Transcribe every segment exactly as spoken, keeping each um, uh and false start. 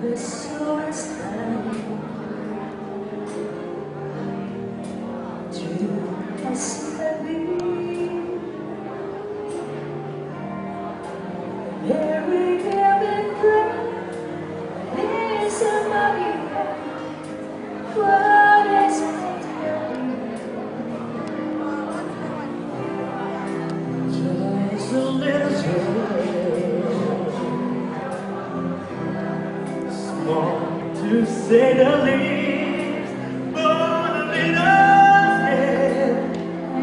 so strange to us. Every every breath is somebody what is just a little joy, small to say the least, but a little scared.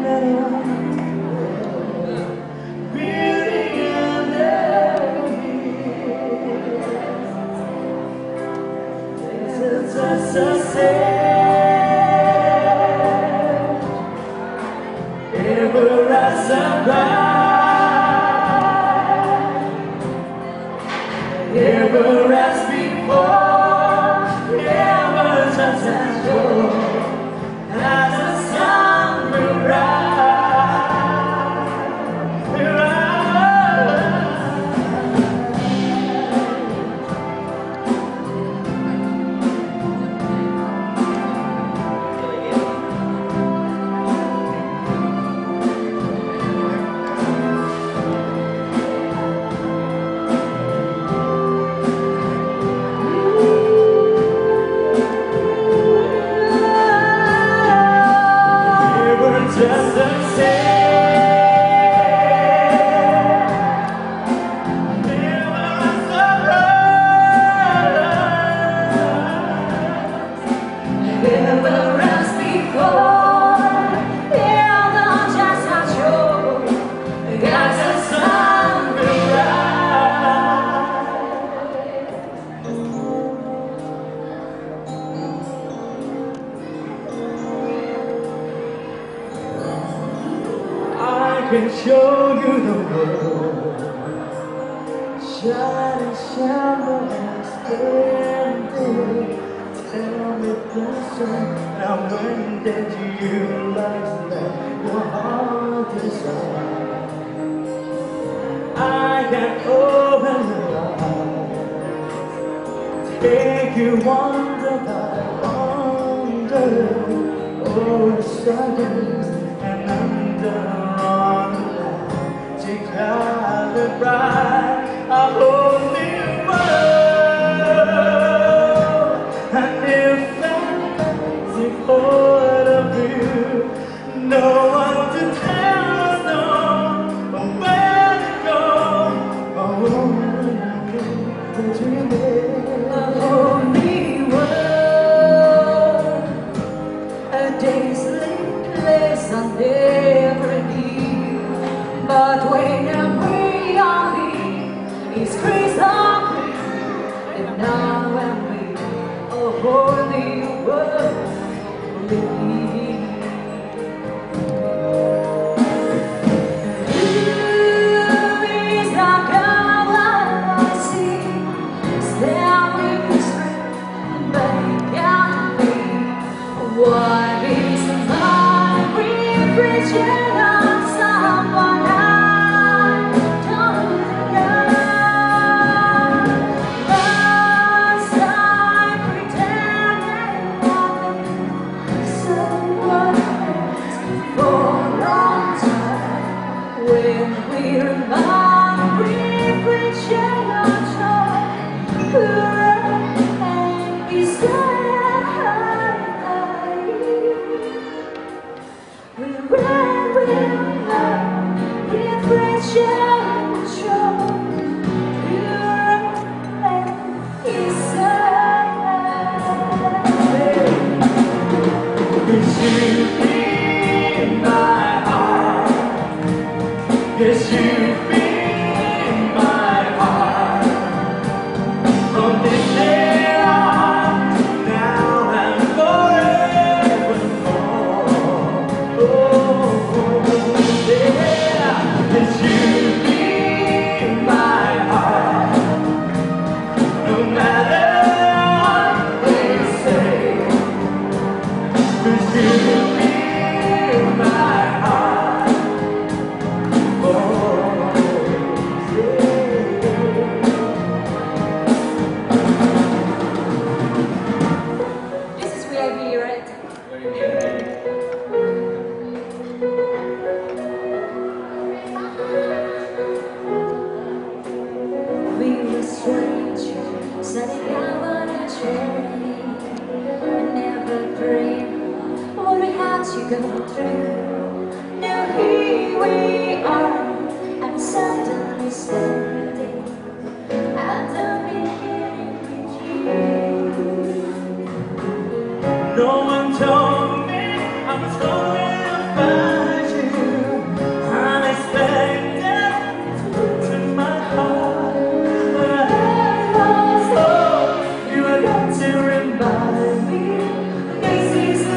Just a sad, ever as a bride, ever as before, ever just as sure as the sun will rise. Just the same, never as a never as before, never just as sure as the sun will rise. I can show you the world, shining, shining, and splendid. Tell me the sun, now when did you realize that your heart is on? I can open your eyes, take you wonder by wonder, over silence and under. Clouded bright, a whole new world, and if fantasy point of view, no one to tell us no, or where to go, or where to dream it. A whole new world, a dazzling place on every knee, but when it's crystal clear, and now and we a whole new world believe. You is the girl I see, staring straight, but it can't be. What is my reflection on someone else? told me I was going to find you. Unexpected, it's in my heart. But I was home, you were got to remind me. This is the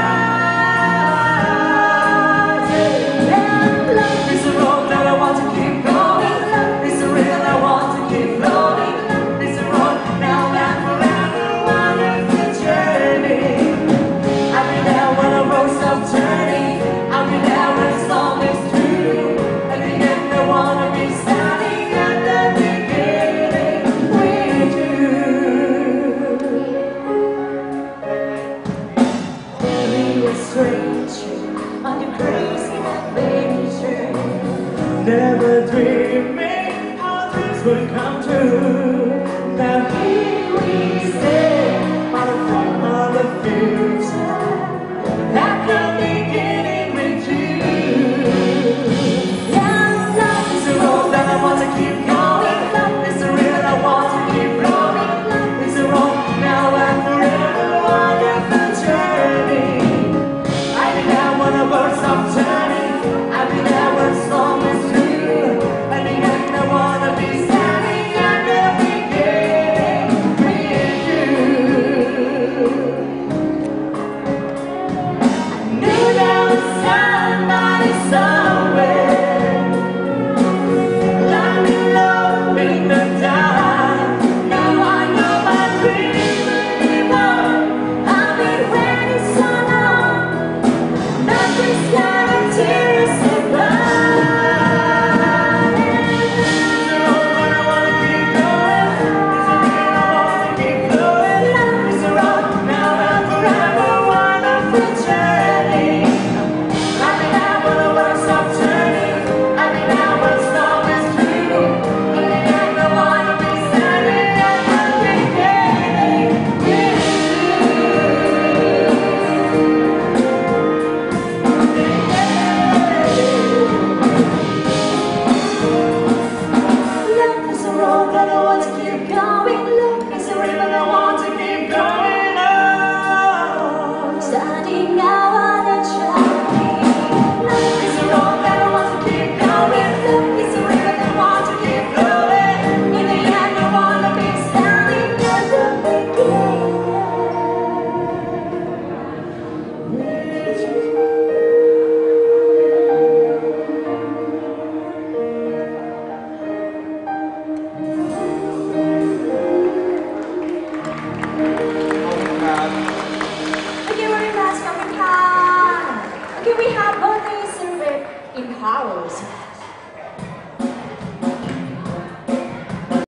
start. And love is a road that I want to keep going. Love is a river I want to keep flowing. Love is a road now and forever, wonderful journey. I'll be there when the road stops turning. I'll be there when the storm is through. At the end I wanna be standing at the beginning with you. Be a stranger on your crazy adventure. Never dreaming how dreams would come true. Now here we stand by the front of the future. At the beginning with you. Yeah, love is a road that I want to keep going. Love is a river I want to keep flowing. Love is a road now and forever, wonderful journey. I'll be there when the world stops turning. I'll be there when the storm is through. At the end I wanna be standing at the beginning with you. Knew there was somebody somewhere. Let me love in the dark. Now I know my dream anymore. I've been waiting so long. Nothing's guaranteed to survive. It's a road that I wanna keep going. It's a river I want to keep flowing. Love is a road now and forever, wonderful journey. I'll be there when the world stops turning. I'll be there when the storm is through. In the end I wanna be standing at the beginning with you. Love is a road that I want to keep going. Love is a river I want to keep going on. Standing out on a journey. Love is a road that I want to keep going. Love is a river that I want to keep flowing. In the end I wanna be standing at the beginning with you. Thank you very much, Kapika. Okay, we have birthday service in house.